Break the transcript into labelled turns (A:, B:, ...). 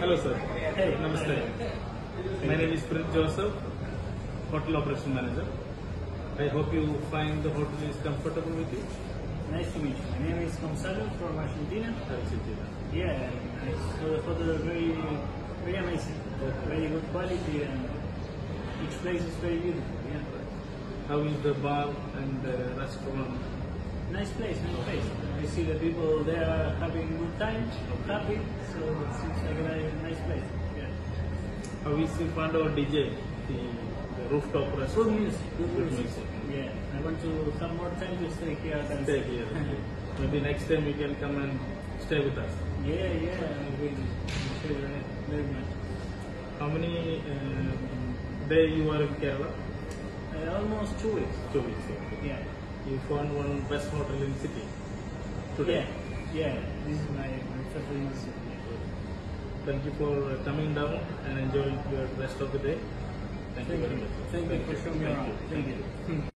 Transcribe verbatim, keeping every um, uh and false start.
A: Hello sir.
B: Hey.
A: Namaste. My name is Prince Joseph, Hotel Operation Manager. I hope you find the hotel is comfortable with you.
B: Nice to meet you. My name is Gonzalo from Argentina.
A: Argentina.
B: Yeah, nice. So the hotel is very, very amazing. Very good quality and each place is very beautiful. Yeah.
A: How is the bar and the restaurant?
B: Nice place, nice place. I see the people there are having good time, happy, so it seems like a very nice place. Yeah.
A: How is the fund or D J? The, the rooftop
B: Good
A: restaurant?
B: music, good,
A: Good
B: music.
A: music.
B: Yeah, I want to have more time to stay here. Than
A: Stay here. Maybe next time you can come and stay with us.
B: Yeah, yeah, I will enjoy it very much.
A: How many um, days you are in Kerala?
B: Uh, almost two weeks.
A: Two weeks. Okay.
B: Yeah.
A: You found one best hotel in city today.
B: Yeah, yeah. This is my, my favorite city.
A: Thank you for coming down and enjoying your rest of the day. Thank,
B: Thank
A: you very
B: you.
A: much.
B: Thank you for showing me
A: Thank
B: around.
A: you.
B: Thank you.